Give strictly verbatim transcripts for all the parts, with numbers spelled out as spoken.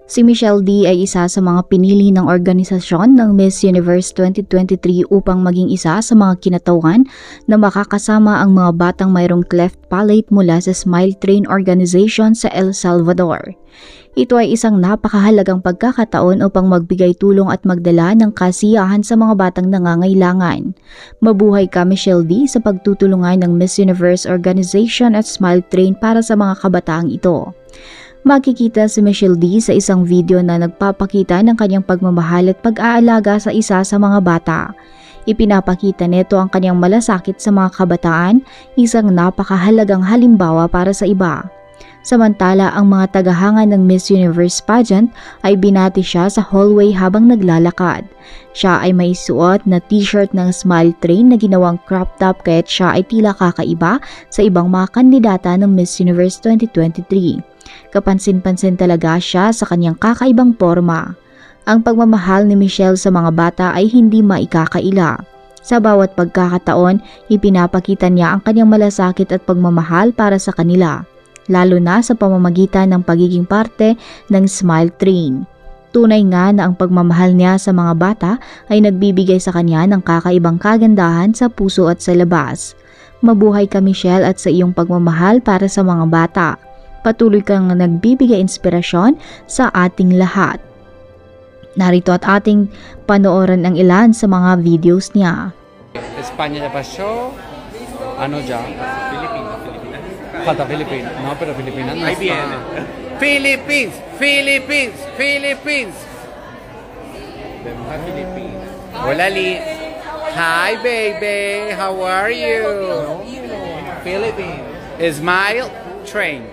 Si Michelle D ay isa sa mga pinili ng organisasyon ng Miss Universe twenty twenty-three upang maging isa sa mga kinatawan na makakasama ang mga batang mayroong cleft palate mula sa Smile Train Organization sa El Salvador. Ito ay isang napakahalagang pagkakataon upang magbigay tulong at magdala ng kasiyahan sa mga batang nangangailangan. Mabuhay ka, Michelle D, sa pagtutulungan ng Miss Universe Organization at Smile Train para sa mga kabataang ito. Makikita si Michelle D sa isang video na nagpapakita ng kanyang pagmamahal at pag-aalaga sa isa sa mga bata. Ipinapakita nito ang kanyang malasakit sa mga kabataan, isang napakahalagang halimbawa para sa iba. Samantala, ang mga tagahanga ng Miss Universe pageant ay binati siya sa hallway habang naglalakad. Siya ay may suot na t-shirt ng Smile Train na ginawang crop top kaya't siya ay tila kakaiba sa ibang mga kandidata ng Miss Universe twenty twenty-three. Kapansin-pansin talaga siya sa kanyang kakaibang forma. Ang pagmamahal ni Michelle sa mga bata ay hindi maikakaila. Sa bawat pagkakataon, ipinapakita niya ang kanyang malasakit at pagmamahal para sa kanila, lalo na sa pamamagitan ng pagiging parte ng Smile Train. Tunay nga na ang pagmamahal niya sa mga bata ay nagbibigay sa kanya ng kakaibang kagandahan sa puso at sa labas. Mabuhay ka, Michelle, at sa iyong pagmamahal para sa mga bata. Patuloy kang nagbibigay inspirasyon sa ating lahat. Narito at ating panoorin ang ilan sa mga videos niya. España ya pasó. Ano ya? Filipinas. Filipinas. Falta Filipinas. No, pero Filipinas no Ahí está. viene. Philippines. Philippines. Philippines. Vemos a Filipinas. Hola, Lee. Hi, baby. How are you? Philippines. Smile Train.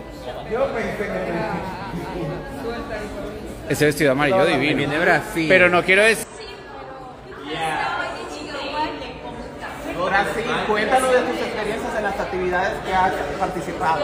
Ese vestido amarillo divino. Viene de Brasil. Pero no quiero decir. Brasil, cuéntanos de tus experiencias en las actividades que has participado.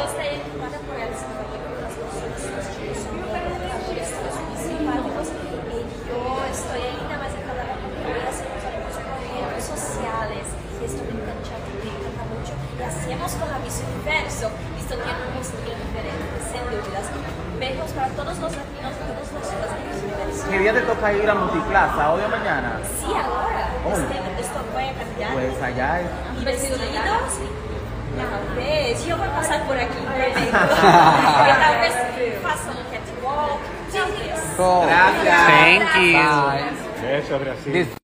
Estoy ainda mais encantada porque voy a hacer muchos proyectos sociales y esto me encanta, me encanta mucho y hacemos con la Miss Universo y esto tiene un estilo diferente, sin dudas. Besos para todos los latinos, todos los Miss Universo. ¿Qué día te toca ir a Multiplaza? ¿Hoy o mañana? Sí, ahora. Oh. Este, esto voy a cambiar. Pues allá es. ¿Y vestidos? Tal vez. Yo voy a pasar por aquí. Tal vez faça um catwalk. Tal vez. Gracias. Thank you. Bye. Eso, Brasil.